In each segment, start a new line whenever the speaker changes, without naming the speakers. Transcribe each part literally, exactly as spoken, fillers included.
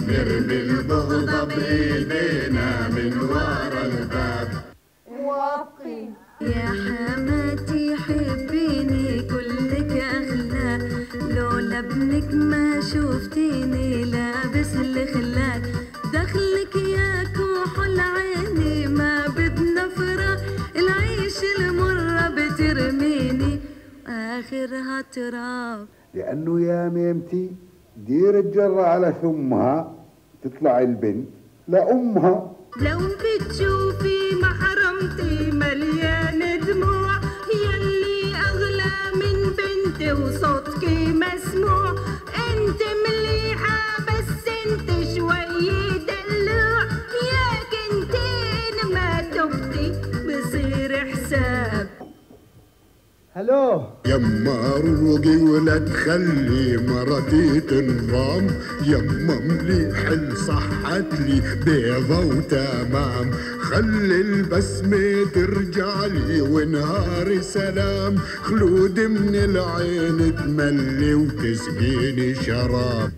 نرمي البغضة بإيدينا من ورا الباب.
موافقين.
يا حماتي حبيني كلك أخلاق، لولا ابنك ما شفتيني لابس الخلاق، دخلك يا كحل عيني ما بدنا فراق، العيش المرة بترميني آخرها تراب.
لأنه يا ميمتي دير الجرة على ثمها تطلع البنت لأمها.
لو بتشوفي محرمتي مليان دموع، يلي أغلى من بنتي وصوتك مسموع، انت مليحة بس انت شوي دلوع، يا كنتين ما تبتي بصير حساب.
هلو
يما روقي ولا تخلي مرتي تنضام، يما مليح صحت لي بيضة وتمام، خلي البسمة ترجع لي ونهاري سلام، خلود من العين تملي وتسقيني شراب.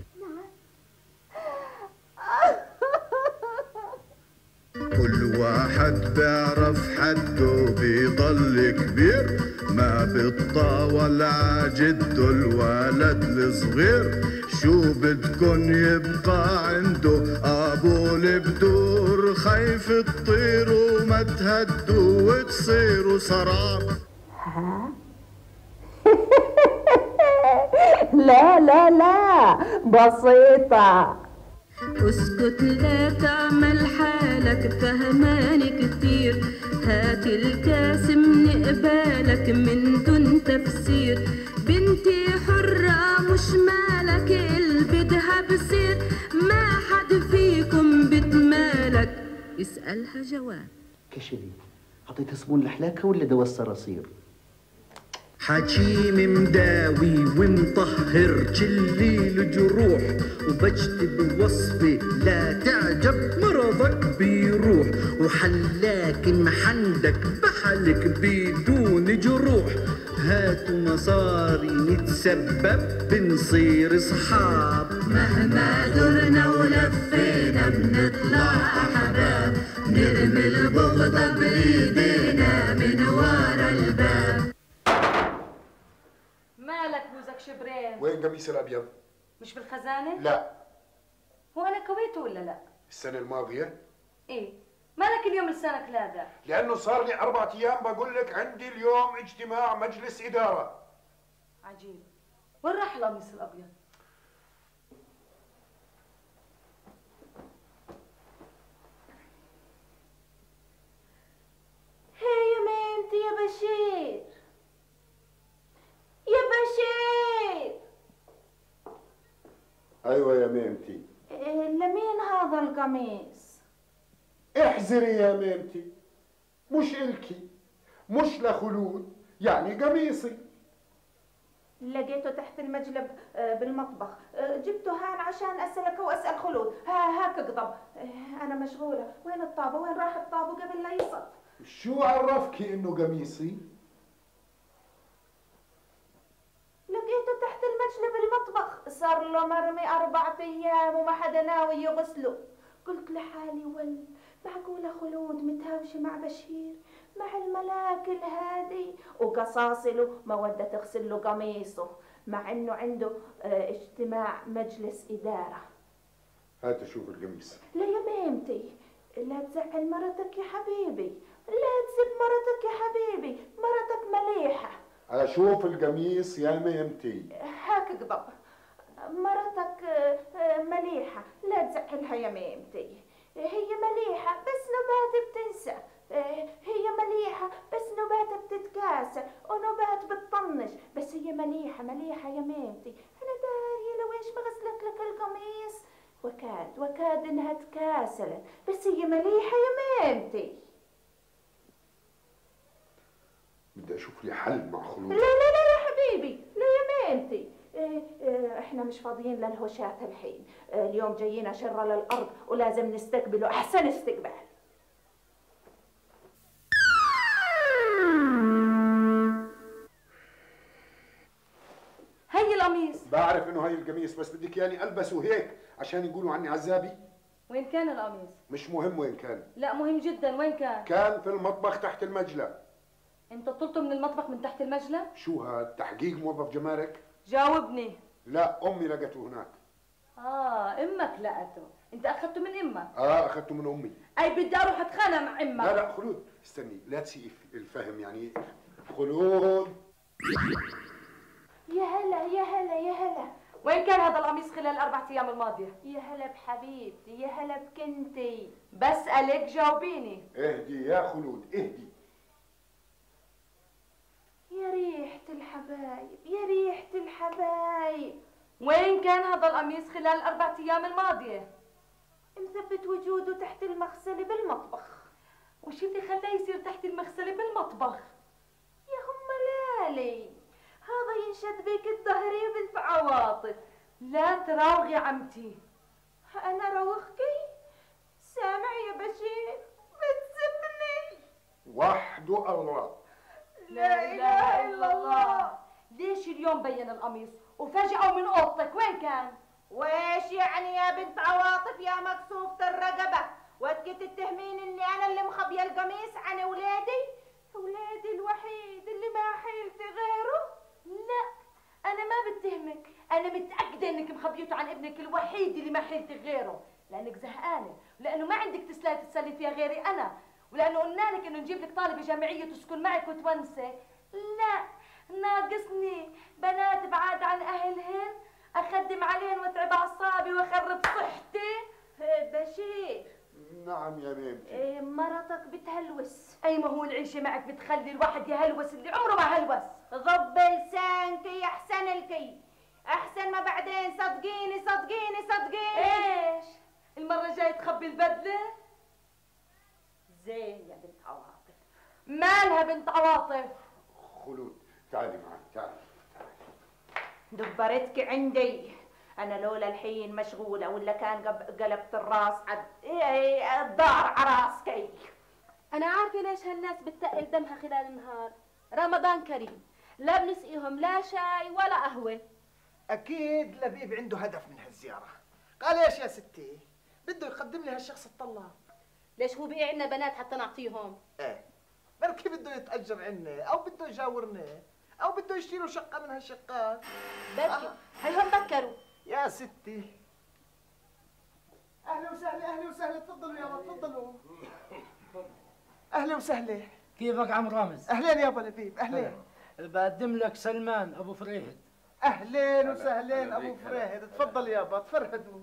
كل واحد بيعرف حده بيضل كبير، ما بتطاول عجده الولد الصغير، شو بدكن يبقى عنده ابو البدور، خايف تطيروا وما تهدوا وتصيروا سراب.
لا لا لا بسيطة.
اسكت لا تعمل حالك فهماني كتير، هات الكاس من قبالك من دون تفسير، بنتي حرة مش مالك البدها بصير، ما حد فيكم بتمالك يسألها جواب.
كشلي حطيت صابون لحلاكها ولا دواء الصراصير؟
حكيم مداوي ومطهر جلي الجروح، وبجتب وصفي لا تعجب مرضك بيروح، وحلاك محندك بحلك بدون جروح، هاتوا مصاري نتسبب بنصير صحاب،
مهما درنا ولفينا بنطلع أحباب، نرمي البغضة بإيدينا من ورا الباب.
مالك بوزك شبرين؟
وين قميص الابيض؟
مش بالخزانه؟
لا.
هو انا كويته ولا لا؟
السنه الماضيه؟
ايه مالك اليوم لسانك لادع؟
لانه صار لي اربع ايام بقول لك عندي اليوم اجتماع مجلس اداره.
عجيب، وين راح القميص الابيض؟
هي يا ميمتي يا بشير، يا بشير.
ايوه يا ميمتي.
إيه لمين هذا القميص؟
احذري يا ميمتي، مش الكي مش لخلود، يعني قميصي.
لقيته تحت المجلب بالمطبخ، جبته هان عشان اسالك واسال خلود. ها هاك اقضب. انا مشغوله. وين الطابه؟ وين راح الطابه قبل لا يصف؟
شو عرفكي انه قميصي؟
لقيته تحت المجلب بالمطبخ، صار له مرمي أربعة أيام وما حدا ناوي يغسله. قلت لحالي ول معقولة خلود متهاوشة مع بشير مع الملاكل هادي وقصاصله ما ودها تغسل له قميصه، مع انه عنده اه اجتماع مجلس إدارة.
هات شوف القميص.
لا يا ميمتي، لا تزعل مرتك يا حبيبي، لا تسب مرتك يا حبيبي، مرتك مليحة.
اشوف القميص يا ميمتي.
هاك اقضب. مرتك مليحة، لا تزعلها يا ميمتي، هي مليحة بس نبات بتنسى، هي مليحة بس نبات بتتكاسل ونبات بتطنش، بس هي مليحة مليحة يا ميمتي. أنا دارية لو إيش ما غسلت لك القميص، وكاد وكاد إنها تكاسلت، بس هي مليحة يا ميمتي.
بدي اشوف لي حل مع خلود.
لا لا لا يا حبيبي، لا يا ميمتي، إيه إيه احنا مش فاضيين للهوشات الحين، إيه اليوم جايين شرة للأرض ولازم نستقبله أحسن استقبال.
هي القميص.
بعرف انه هي القميص، بس بدك ياني البسه هيك عشان يقولوا عني عزابي؟
وين كان القميص؟
مش مهم وين كان.
لا مهم جدا، وين كان؟
كان في المطبخ تحت المجلة.
انت طلته من المطبخ من تحت المجلة؟
شو هاد تحقيق موظف جمارك؟
جاوبني.
لا امي لقته هناك.
اه امك لقته، انت اخذته من امك؟
اه اخذته من امي.
اي بدي اروح اتخانق مع امك.
لا لا خلود استني، لا تسيء الفهم يعني. خلود
يا هلا يا هلا يا هلا.
وين كان هذا القميص خلال الاربع ايام الماضيه؟
يا هلا بحبيبتي، يا هلا بكنتي.
بسألك جاوبيني.
اهدي يا خلود اهدي.
يا ريحة الحبايب، يا ريحة الحبايب.
وين كان هذا القميص خلال الاربع ايام الماضيه؟
مثبت وجوده تحت المغسلة بالمطبخ.
وش اللي خلاه يصير تحت المغسله بالمطبخ؟
يا هم لالي، هذا ينشد بك الظهري بنت عواطف.
لا تراوغي عمتي.
انا روخكي؟ سامع يا بشير، بتسبني.
وحده الله.
لا اله الا الله.
ليش اليوم بين القميص وفجأة من اوضتك؟ وين كان؟
ويش يعني يا بنت عواطف يا مكسوفة الرقبة؟ واتك تتهمين اني انا اللي مخبيه القميص عن اولادي؟ اولادي الوحيد اللي ما حيلتي غيره؟
لا انا ما بتهمك، انا متأكدة انك مخبيته عن ابنك الوحيد اللي ما حيلتك غيره، لانك زهقانة، ولانه ما عندك تسلاي تتسلي فيها غيري انا، ولانه قلنا لك انه نجيب لك طالبة جامعية تسكن معك وتونسي. لا ناقصني بنات بعاد عن اهلهن اخدم عليهن واتعب اعصابي واخرب صحتي.
بشير.
نعم يا بنتي.
إيه مرتك بتهلوس.
اي ما هو العيشة معك بتخلي الواحد يهلوس اللي عمره ما هلوس.
غض لسانكي احسن لكي، احسن ما بعدين صدقيني صدقيني صدقيني.
ايش؟ المرة الجاية تخبي البدلة؟ زين يا بنت عواطف. مالها بنت عواطف؟
خلود تعالي معي تعالي.
دبرتك عندي انا، لولا الحين مشغوله ولا كان قلبت الراس عد إيه الدار عراسكي.
انا عارفه ليش هالناس بتقل دمها خلال النهار. رمضان كريم، لا بنسقيهم لا شاي ولا قهوه.
اكيد لبيب عنده هدف من هالزياره. قال ايش يا ستي؟ بده يقدم لي هالشخص الطلاب.
ليش هو بيع لنا بنات حتى نعطيهم؟
ايه بركي بده يتاجر عنا او بده يجاورنا او بده يشتري له شقه من هالشقات.
بركي
آه.
هيهم بكروا.
يا ستي اهلا وسهلا اهلا وسهلا، تفضلوا يابا تفضلوا. اهلا وسهلا.
كيفك عم رامز؟
اهلين يابا لبيب اهلين.
بقدم لك سلمان ابو فريهد.
اهلين وسهلين ابو فريهد، تفضل يابا تفرهدوا.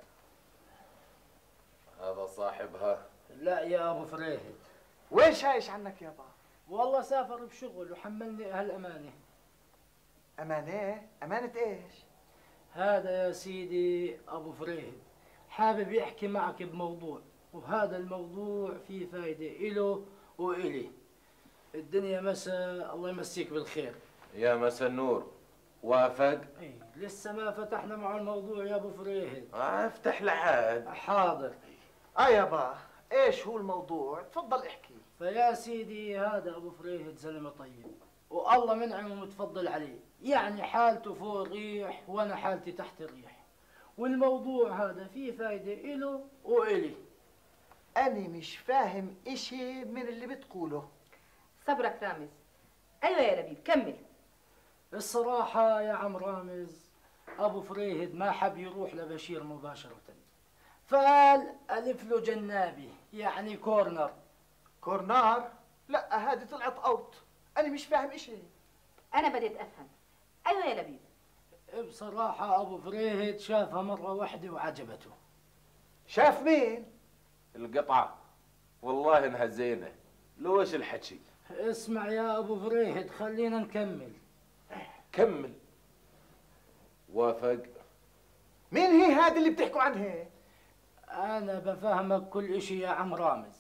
هذا صاحبها؟
لا يا ابو فريهد.
وين شايش عنك يابا؟
والله سافر بشغل وحملني هالامانه.
امانه؟ امانه ايش؟
هذا يا سيدي ابو فريهد حابب يحكي معك بموضوع، وهذا الموضوع فيه فايده إله وإلي. الدنيا مساء، الله يمسيك بالخير.
يا مساء النور. وافق؟
اي لسه ما فتحنا مع الموضوع يا ابو فريهد.
آه افتح لحد.
حاضر.
اه يابا ايش هو الموضوع؟ تفضل احكي.
فيا سيدي هذا ابو فريهد زلمه طيب والله منعم ومتفضل عليه، يعني حالته فوق الريح وانا حالتي تحت الريح، والموضوع هذا فيه فايده إله وإلي.
أنا مش فاهم إشي من اللي بتقوله.
صبرك رامز. أيوة يا لبيب كمل.
الصراحة يا عم رامز أبو فريهد ما حب يروح لبشير مباشرة، فقال ألف له جنابي يعني كورنر.
كورنر؟ لا هذه طلعت أوت، أنا مش فاهم إشي.
أنا بديت أفهم. أيوة يا لبيب.
بصراحة أبو فريهد شافها مرة واحدة وعجبته.
شاف مين؟
القطعة، والله انها زينة. لو ايش الحكي؟
اسمع يا ابو فريهد خلينا نكمل.
كمل. وافق.
مين هي هذه اللي بتحكوا عنها؟
انا بفهمك كل اشي يا عم رامز.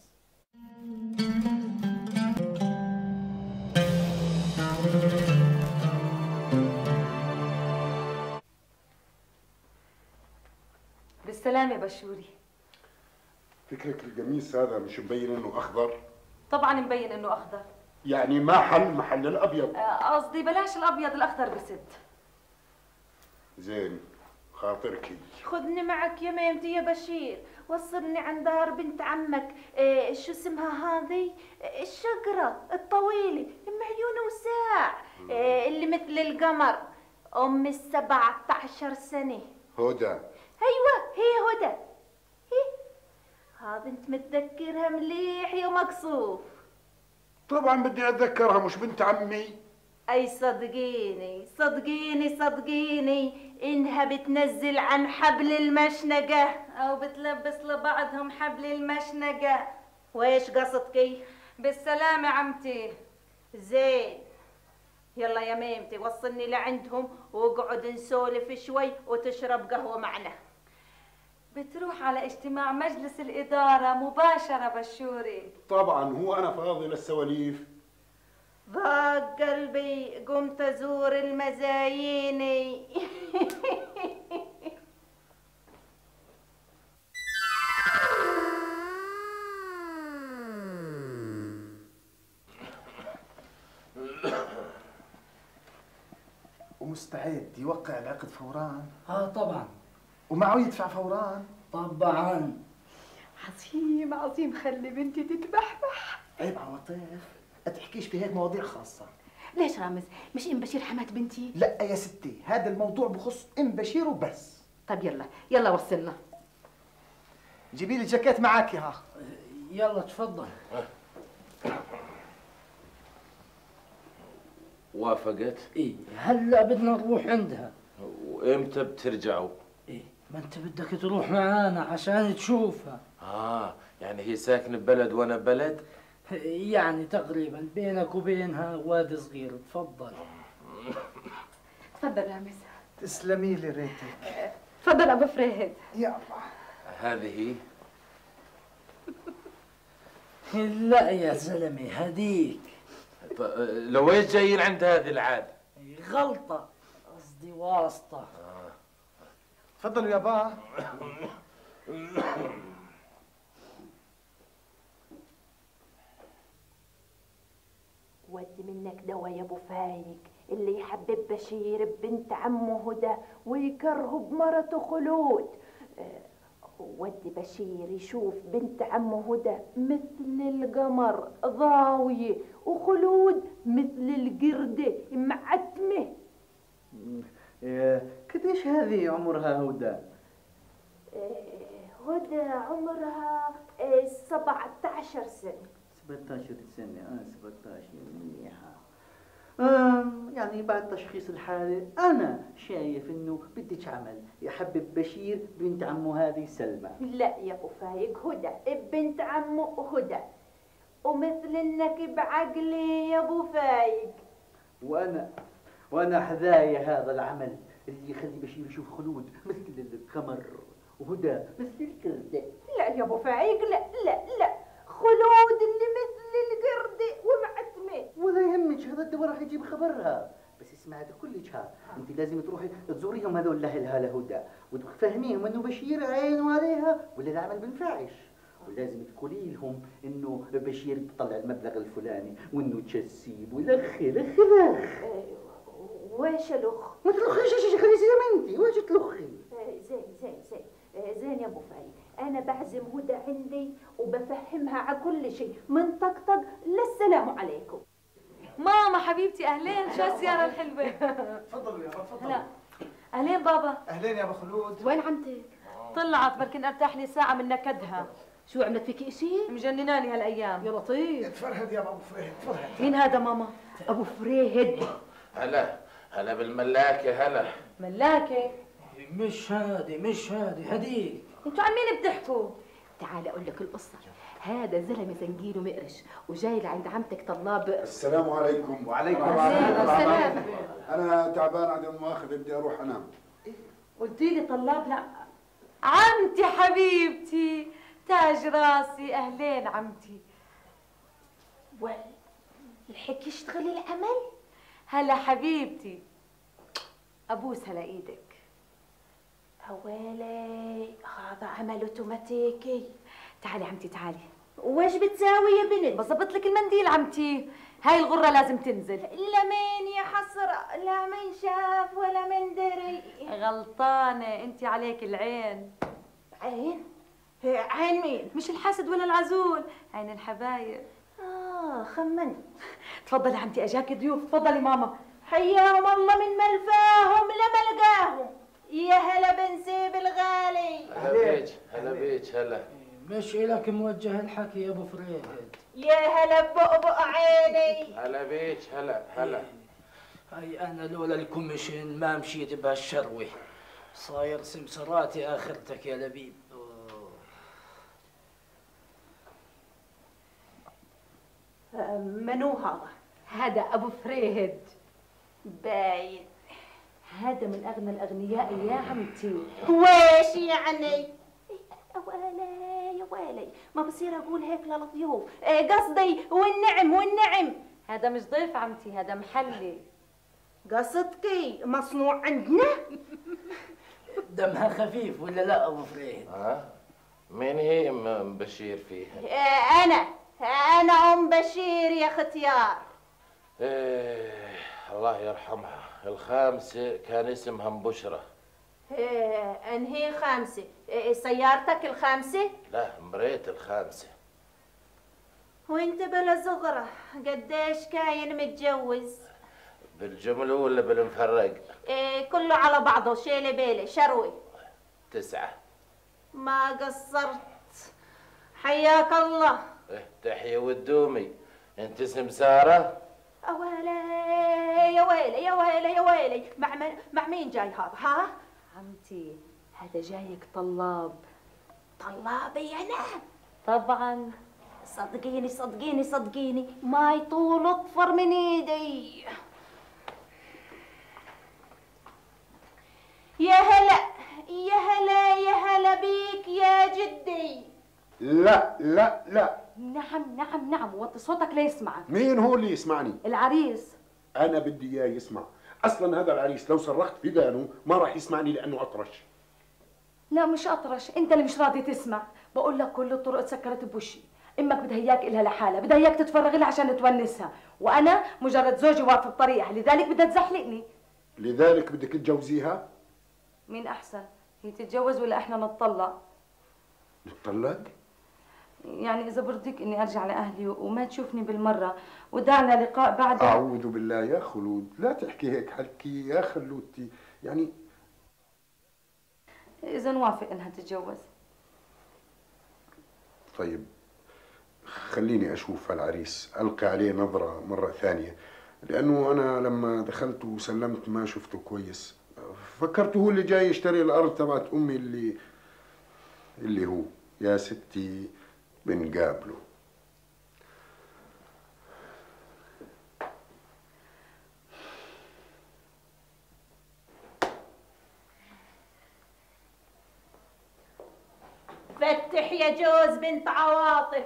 بالسلامة يا بشوري.
فكرك القميص هذا مش مبين انه اخضر؟
طبعا مبين انه اخضر.
يعني ما حل محل الابيض.
قصدي بلاش الابيض، الاخضر بسد.
زين،
خاطرك.
خذني معك يا ميمتي يا بشير، وصلني عند دار بنت عمك. إيه شو اسمها هذه؟ الشقرة الطويلة ام عيون وساع، إيه اللي مثل القمر، ام السبعة عشر سنة.
هدى.
ايوه هي هدى. هي هذا انت متذكرها مليح يا مقصوف.
طبعا بدي اتذكرها، مش بنت عمي؟
اي صدقيني صدقيني صدقيني انها بتنزل عن حبل المشنقة او بتلبس لبعضهم حبل المشنقة. وايش قصدكي؟
بالسلامة عمتي.
زين يلا يا ميمتي وصلني لعندهم واقعد نسولف شوي وتشرب قهوة معنا.
بتروح على اجتماع مجلس الإدارة مباشرة بشوري.
طبعا هو انا فاضي للسواليف.
ضاق قلبي قمت ازور المزاييني.
ومستعد يوقع العقد فوران؟
اه طبعا.
ومعه يدفع فوران؟
طبعا.
عظيم عظيم، خلي بنتي تتبحبح.
عيب عواطف، ما تحكيش في هيك مواضيع خاصة.
ليش رامز؟ مش ام بشير حمات بنتي؟
لا يا ستي، هذا الموضوع بخص ام بشير وبس.
طب يلا يلا وصلنا.
جيبي لي جاكيت معاك ها.
يلا تفضل.
وافقت؟
ايه هلا بدنا نروح عندها.
وامتى بترجعوا؟
ايه ما انت بدك تروح معانا عشان تشوفها.
اه يعني هي ساكنة ببلد وانا ببلد؟
يعني تقريبا بينك وبينها وادي صغير. تفضل.
تفضل رامز.
تسلمي لي ريتك.
تفضل ابو فريد.
يا الله.
هذه
لا يا زلمه هديك.
لو ايش جايين عند هذه العادة؟
غلطة، قصدي واسطة.
آه.
تفضلوا يا با.
ودي منك دوا يا ابو فايق اللي يحبب بشير ببنت عمه هدى ويكرهه بمرته خلود. ودي بشير يشوف بنت عمه هدى مثل القمر ضاوية وخلود مثل القردة معتمة.
قديش هذه عمرها هدى؟
هدى عمرها سبعة عشر سنة.
سبعة عشر سنة. اه سبعة عشر منيحة. آه يعني بعد تشخيص الحالة أنا شايف إنه بدك عمل يحبب بشير بنت عمه هذه سلمى.
لا يا أبو فايق، هدى بنت عمه هدى ومثل إنك بعقلي يا أبو فايق.
وأنا وأنا حذايا هذا العمل اللي يخلي بشير يشوف خلود مثل القمر وهدى مثل القردة.
لا يا أبو فايق، لا لا لا، خلود اللي مثل القردة ومعتمة.
ولا يهمك، هذا الدواء راح يجيب خبرها. بس اسمع هذا كلش ها، انت لازم تروحي تزوريهم هذول لاهلها لهدى وتفهميهم انه بشير عينه عليها ولا العمل بنفعش، ولازم تقولي لهم انه بشير بيطلع المبلغ الفلاني وانه تشسيب ولخ لخ لخ.
ويش لخ؟
ما تلخيش يا شيخ، خليكي زي ما انت، ويش تلخي؟
زين زين زين زين يا ابو فايق، انا بعزم هدى عندي وبفهمها على كل شيء من طقطق للسلام عليكم.
ماما حبيبتي اهلين، شو الزياره الحلوه.
تفضلوا يا بابا تفضلوا.
هلا اهلين بابا.
اهلين يا ابو خلود.
وين عمتك؟
طلعت بركن ارتاح لي ساعه من نكدها.
شو عملت فيكي اشي؟
مجنناني هالايام.
يا لطيف.
تفرهد يا ابو فريد تفرهد.
مين هذا ماما؟
ابو فريد.
هلا هلا بالملاكة. هلا
ملاكة؟
مش هادي مش هادي هديك.
انتوا عن مين بتحكوا؟
تعال اقول لك القصه. هذا زلمه زنجيل ومقرش وجاي لعند عمتك طلاب.
السلام عليكم.
وعليكم
السلام.
انا تعبان عدم مؤاخذة، بدي اروح انام.
قلتي لي طلاب؟ لا عمتي حبيبتي تاج راسي. اهلين عمتي.
والحكي اشتغلي العمل.
هلا حبيبتي، ابوس هلا ايدك.
هوالي هذا عمل اوتوماتيكي.
تعالي عمتي تعالي.
وايش بتساوي يا بنت؟
بظبط لك المنديل عمتي. هاي الغرة لازم تنزل.
لمين يا حسرة، لا من شاف ولا من دري.
غلطانة، انت عليك العين.
عين؟ عين مين؟
مش الحسد ولا العزول، عين الحبايب.
اه خمنت.
تفضلي عمتي، اجاك ضيوف. تفضلي ماما.
حياهم الله من ملفاهم لما لقاهم. يا هلا بن سيب الغالي.
هلا بيك هلا بيك هلا.
مش إلك موجه الحكي يا ابو فريد.
يا هلا بؤبؤ عيني.
هلا بيك هلا هلا.
هاي انا لولا الكوميشن ما مشيت بهالشروه. صاير سمسراتي اخرتك يا لبيب.
منو هذا؟
هذا ابو فريد.
باين.
هذا من اغنى الاغنياء يا عمتي.
ويش يعني؟ يا ويلي يا ويلي، ما بصير اقول هيك للضيوف. إيه قصدي والنعم والنعم.
هذا مش ضيف عمتي، هذا محلي.
قصدكي مصنوع عندنا؟
دمها خفيف ولا لا ابو فريد؟
ها؟ مين هي ام بشير فيها؟
إيه انا انا ام بشير يا ختيار.
ايه الله يرحمها، الخامسة كان اسمها ام بشرة.
إيه انهي خامسة؟ إيه سيارتك الخامسة؟
لا مريت الخامسة.
وانت بلا زغرة، قديش كاين متجوز؟
بالجملة ولا بالمفرق؟
إيه كله على بعضه، شيلة بيلة شروي.
تسعة.
ما قصرت، حياك الله.
إيه تحية والدومي. انت سمسارة؟
ويلي يا ويلي يا ويلي يا ويلي، مع من مع مين جاي هذا؟ ها؟
عمتي هذا جايك طلاب.
طلابي انا؟
طبعا.
صدقيني صدقيني صدقيني ما يطول اطفر من ايدي. يا هلا يا هلا يا هلا بيك يا جدي.
لا لا لا.
نعم نعم نعم، وطي صوتك ليسمعك.
مين هو اللي يسمعني؟
العريس.
انا بدي اياه يسمع. اصلا هذا العريس لو صرخت في ذانه ما راح يسمعني لانه اطرش.
لا مش اطرش، انت اللي مش راضي تسمع. بقول لك كل الطرق تسكرت بوشي. امك بدها اياك الها لحالها، بدها اياك تتفرغ لها عشان تونسها، وانا مجرد زوجي واقف بطريقها، لذلك بدها تزحلقني.
لذلك بدك تجوزيها؟
مين احسن، هي تتجوز ولا احنا نتطلق؟
نتطلق؟
يعني اذا برضيك اني ارجع لاهلي وما تشوفني بالمره، ودعنا لقاء بعد.
اعوذ بالله يا خلود، لا تحكي هيك حكي يا خلودتي، يعني
اذا نوافق انها تتجوز.
طيب خليني اشوف العريس، القي عليه نظره مره ثانيه، لانه انا لما دخلت وسلمت ما شفته كويس، فكرته هو اللي جاي يشتري الارض تبعت امي اللي اللي هو يا ستي بنقابله.
فتح يا جوز بنت عواطف.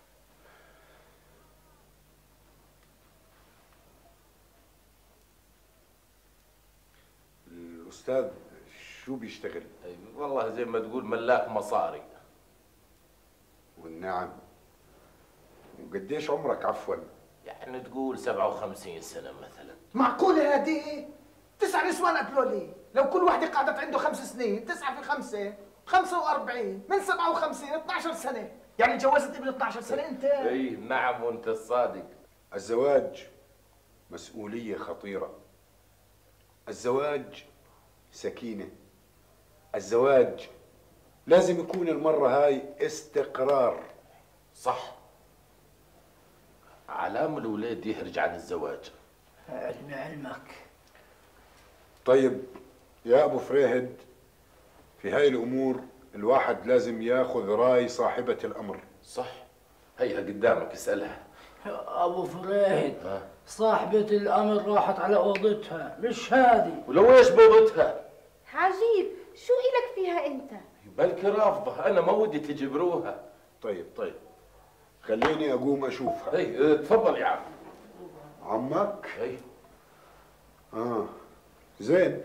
الاستاذ شو بيشتغل؟
والله زي ما تقول ملاك مصاري.
والنعم. وقديش عمرك عفوا؟
يعني تقول سبعة وخمسين سنة مثلا.
معقولة هذه؟ تسع نسوان أكلوا لي، لو كل واحدة قعدت عنده خمس سنين، تسعة في خمسة، خمسة وأربعين، من سبعة وخمسين، اثناشر سنة، يعني تجوزت ابن اثناشر سنة أنت؟
اي نعم وأنت الصادق.
الزواج مسؤولية خطيرة. الزواج سكينة. الزواج لازم يكون المرة هاي استقرار.
صح. علام الولاد يهرج عن الزواج.
علمي علمك.
طيب يا أبو فريهد، في هاي الأمور الواحد لازم ياخذ رأي صاحبة الأمر.
صح. هيها قدامك اسألها.
ابو فريد، صاحبة الامر راحت على اوضتها، مش هذه.
ولو ايش بوضتها؟
عجيب، شو إلك فيها أنت؟
بلكي رافضة، أنا ما ودي تجبروها.
طيب طيب خليني أقوم أشوفها.
اي تفضل يا عم.
عمك؟
اي.
آه زين.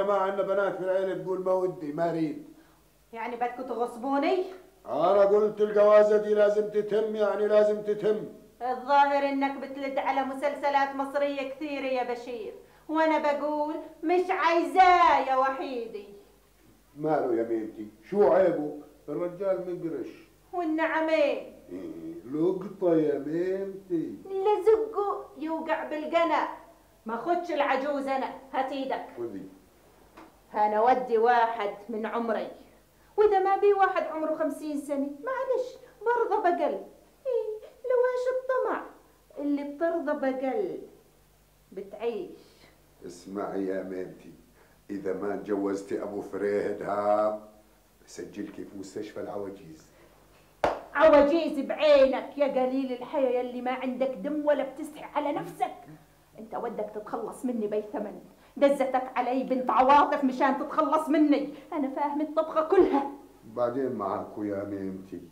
ما عندنا بنات في العيله تقول ما ودي ما اريد.
يعني بدكم تغصبوني؟
انا قلت الجوازه دي لازم تتم، يعني لازم تتم.
الظاهر انك بتلد على مسلسلات مصرية كثيرة يا بشير، وانا بقول مش عايزاه يا وحيدي.
ماله يا بنتي؟ شو عيبه؟ الرجال مقرش.
والنعمين
إيه لقطة يا بنتي.
لزقه يوقع بالقنا. ما خدش العجوز انا، هات ايدك.
خذي.
انا ودي واحد من عمري، واذا ما بي واحد عمره خمسين سنة معلش برضه بقل. إيه لواش الطمع؟ اللي بترضى بقل بتعيش.
اسمعي يا بنتي، إذا ما تجوزتي أبو فريد ها سجلكي في مستشفى العواجيز.
عواجيز بعينك يا قليل الحياة يلي ما عندك دم ولا بتستحي على نفسك. انت ودك تتخلص مني بأي ثمن. دزتك علي بنت عواطف مشان تتخلص مني. انا فاهم الطبخة كلها.
بعدين معاكو يا بنتي.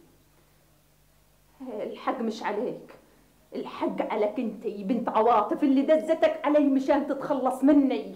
الحق مش عليك، الحق عليك انت يا بنت عواطف اللي دزتك علي مشان تتخلص مني.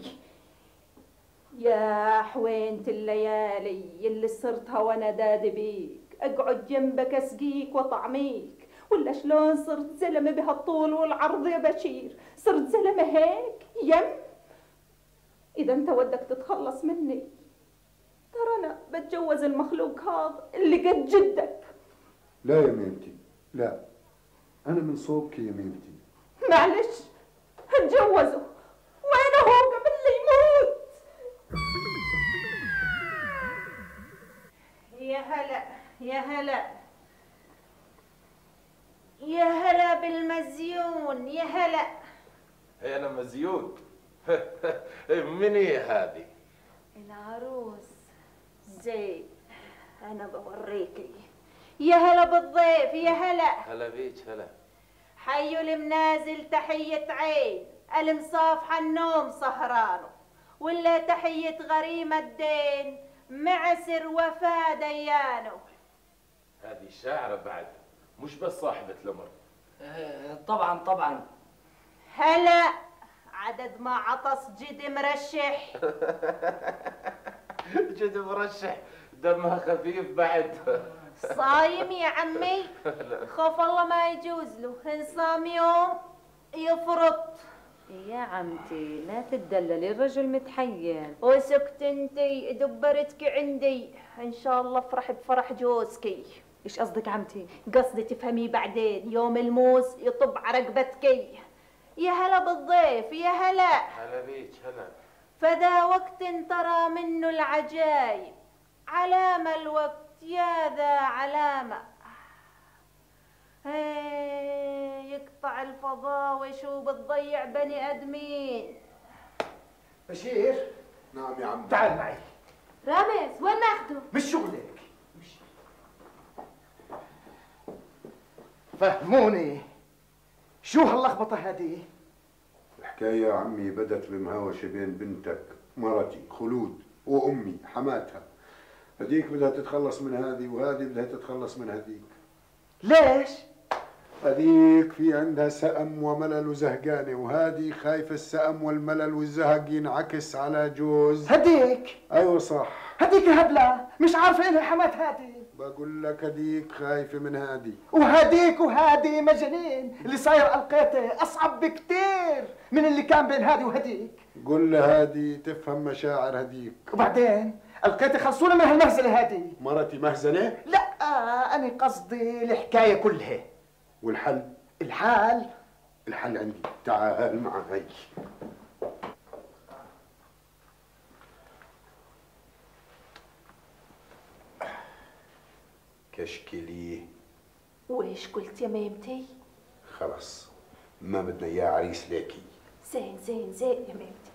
يا حوينة الليالي اللي صرتها وانا دادي بيك، اقعد جنبك اسقيك وطعميك. ولا شلون صرت زلمه بهالطول والعرض يا بشير؟ صرت زلمه هيك يم؟ اذا انت ودك تتخلص مني ترى انا بتجوز المخلوق هذا اللي قد جدك.
لا يا بنتي لا، انا من صوبك يا بنتي.
معلش اتجوزه، وين هو قبل لا يموت؟
يا هلا يا هلا يا هلا بالمزيون، يا هلا.
هي انا مزيون. من هي هذه؟
العروس زين، انا بوريكي. يا هلا بالضيف، يا هلا.
هلا بيك هلا.
حيو المنازل تحية عين، المصافحة النوم سهرانه، ولا تحية غريمة الدين معسر وفاة ديانه.
هذه شاعرة بعد، مش بس صاحبة الأمر.
طبعا طبعا.
هلا عدد ما عطس جدي مرشح.
جدي مرشح دمها خفيف بعد.
صايم يا عمي؟ خوف الله ما يجوز له، إن صام يوم يفرط.
يا عمتي لا تدللي، الرجل متحيل.
وسكت انتي، دبرتك عندي، ان شاء الله افرح بفرح جوزكي.
ايش قصدك عمتي؟
قصدي تفهمي بعدين، يوم الموس يطب على رقبتكي. يا هلا بالضيف، يا هلا.
هلا بيك هلا.
فذا وقت ترى منه العجايب، علامة الوقت يا ذا علامة. هي يقطع الفضاء وشو بتضيع بني ادمين.
بشير.
نعم يا عم.
تعال معي.
رامز وين ناخده؟
مش شغلك. مش فهموني شو هاللخبطة هذه؟
الحكاية يا عمي بدت بمهاوشة بين بنتك مرتي خلود وأمي حماتها. هذيك بدها تتخلص من هذه وهذه بدها تتخلص من هذيك.
ليش؟
هذيك في عندها سأم وملل وزهقانة، وهذه خايفة السأم والملل والزهق ينعكس على جوز.
هديك؟
أيوة صح.
هديك هبلة مش عارفة إنها حمات هذه.
بقول لك هديك خايفة من هذه.
وهديك وهذه مجانين، اللي صاير ألقيته أصعب بكتير من اللي كان بين هذه وهديك.
قل لها هذه تفهم مشاعر هديك.
وبعدين ألقيته خلصونا من هالمهزلة هذه.
مرتي مهزلة؟
لا آه أنا قصدي الحكاية كلها.
والحل؟
الحال؟
الحل عندي، تعال معي. كشكليه.
وايش قلت يا ميمتي؟
خلص ما بدنا اياه عريس ليكي.
زين زين زين يا ميمتي.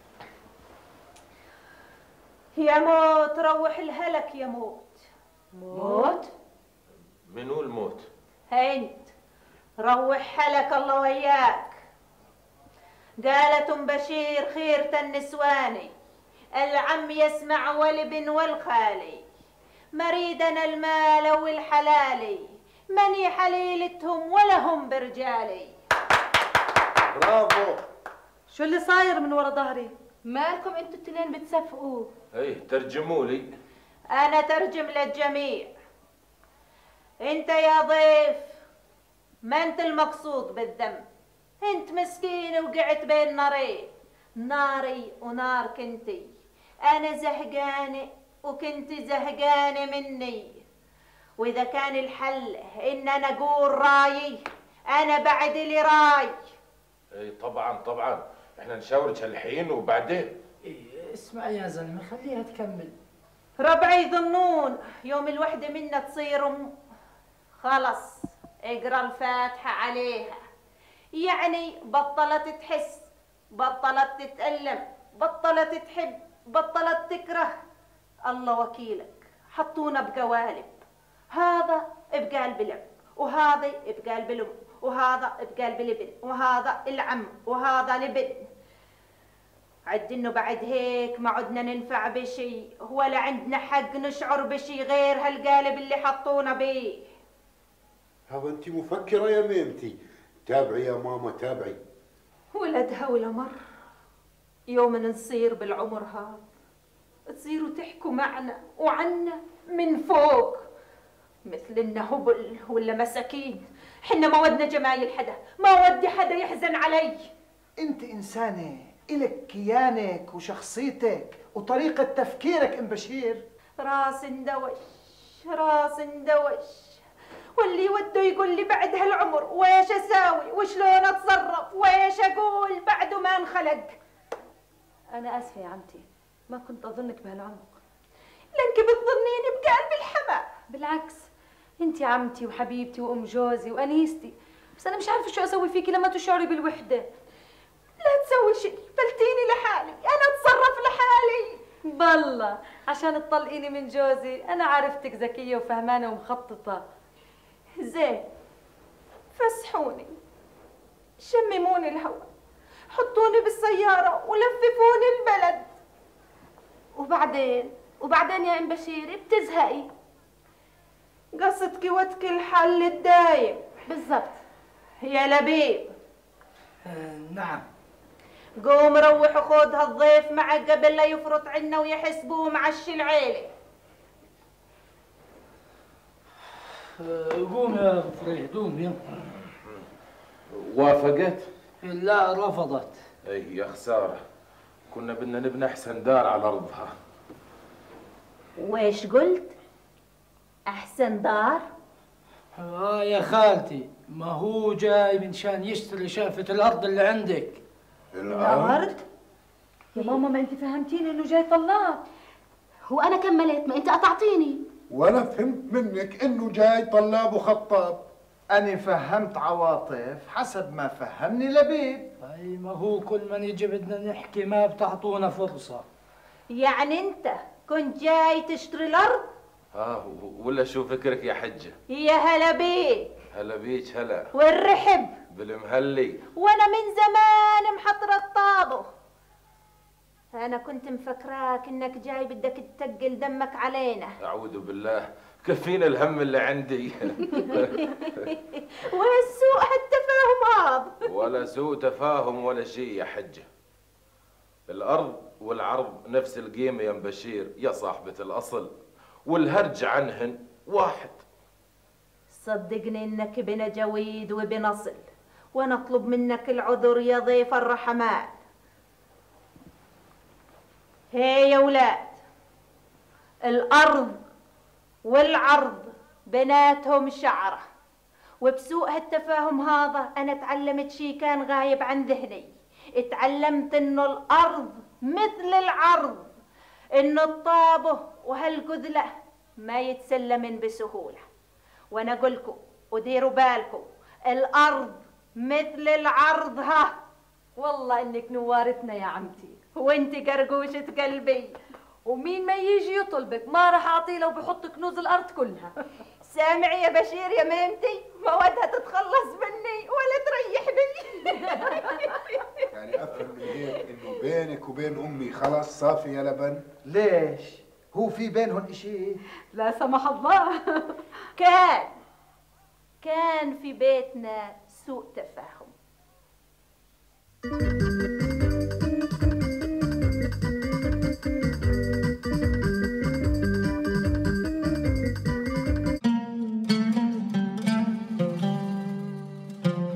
يا موت روح الهلك يا موت.
موت؟
منو الموت؟
انت روح حلك الله وياك. قالت ام بشير خيرة النسواني، العم يسمع والابن والخالي، مريدنا المال والحلالي، مني حليلتهم ولا هم برجالي.
برافو.
شو اللي صاير من ورا ظهري؟
مالكم انتوا التنين بتصفقوا؟
ايه ترجموا لي.
انا ترجم للجميع. انت يا ضيف ما انت المقصود بالذنب، انت مسكين وقعت بين نارين، ناري ونار كنتي. انا زهقانه وكنت زهقانه مني، واذا كان الحل ان انا اقول رايي انا بعد لي راي.
ايه طبعا طبعا، احنا نشاورك الحين وبعدين.
إيه اسمع يا زلمه خليها تكمل.
ربعي يظنون يوم الوحده منا تصير ام، خلص اقرا الفاتحه عليها، يعني بطلت تحس، بطلت تتألم، بطلت تحب، بطلت تكره. الله وكيلك حطونا بقوالب، هذا بقالب الاب وهذا بقالب الام وهذا بقالب الابن وهذا العم وهذا الابن. عد انه بعد هيك ما عدنا ننفع بشي ولا عندنا حق نشعر بشي غير هالقالب اللي حطونا بيه.
هو انت مفكره يا ميمتي؟ تابعي يا ماما تابعي.
ولدها ولا مر يوم نصير بالعمر هذا تصيروا تحكوا معنا وعنا من فوق مثل إنه هبل ولا مساكين. حنا ما ودنا جمايل حدا، ما ودي حدا يحزن علي.
انت انسانه الك كيانك وشخصيتك وطريقه تفكيرك ام بشير.
راس اندوش راس اندوش، واللي وده يقول لي بعد هالعمر ويش اساوي وشلون اتصرف ويش اقول بعده ما انخلق.
انا اسفه يا عمتي، ما كنت اظنك بهالعمق.
لانك بتظنيني بقلب الحما.
بالعكس انت عمتي وحبيبتي وام جوزي وانيستي، بس انا مش عارفه شو اسوي فيكي لما تشعري بالوحده.
لا تسوي شيء، بلتيني لحالي، انا اتصرف لحالي.
بالله عشان تطلقيني من جوزي انا عرفتك ذكيه وفهمانه ومخططه.
زين فسحوني، شمموني الهواء، حطوني بالسياره ولففوني البلد.
وبعدين وبعدين يا ام بشير بتزهقي.
قصدك وتك الحل الدايم
بالضبط
يا لبيب.
آه نعم.
قوم روح وخذ هالضيف معك قبل لا يفرط عنا ويحسبوه معشي العيله.
آه قوم يا فريد قوم يلا.
وافقت؟
لا رفضت.
اي يا خساره، كنا بدنا نبني احسن دار على ارضها.
ويش قلت؟ احسن دار؟
اه يا خالتي، ما هو جاي من شان يشتري شافة الارض اللي عندك.
الارض؟
يا ماما ما انت فهمتيني انه جاي طلاق. هو انا كملت، ما انت قطعتيني.
وانا فهمت منك انه جاي طلاب وخطاب.
أنا فهمت عواطف حسب ما فهمني لبيب.
اي ما هو كل ما نيجي بدنا نحكي ما بتعطونا فرصة.
يعني انت كنت جاي تشتري الارض؟
اه ولا شو فكرك يا حجه؟
يا هلا بيك.
هلا بيك هلا.
والرحب
بالمهلي.
وانا من زمان محضره الطابخ. انا كنت مفكراك انك جاي بدك تتقل دمك علينا.
اعوذ بالله، كفينا الهم اللي عندي.
والسوء هالتفاهم هذا.
ولا سوء تفاهم ولا شيء يا حجه. الارض والعرض نفس القيمه يا مبشير يا صاحبه الاصل، والهرج عنهن واحد.
صدقني انك بن جويد وبن اصل، وانا اطلب منك العذر يا ضيف الرحمن. هي يا ولاد، الارض والعرض بناتهم شعره، وبسوء هالتفاهم هذا انا تعلمت شي كان غايب عن ذهني. اتعلمت انه الارض مثل العرض، انه الطابه وهالقذله ما يتسلمن بسهوله. وانا اقولكم وديروا بالكم، الارض مثل العرض. ها
والله انك نوارتنا يا عمتي،
وانت قرقوشة قلبي.
ومين ما يجي يطلبك ما راح اعطيه لو بحط كنوز الارض كلها.
سامعي يا بشير يا ميمتي، ما ودها تتخلص مني ولا تريحني.
يعني افهم من هيك انه بينك وبين امي خلاص صافي يا لبن؟
ليش؟ هو في بينهم اشي؟
لا سمح الله.
كان كان في بيتنا سوء تفاهم.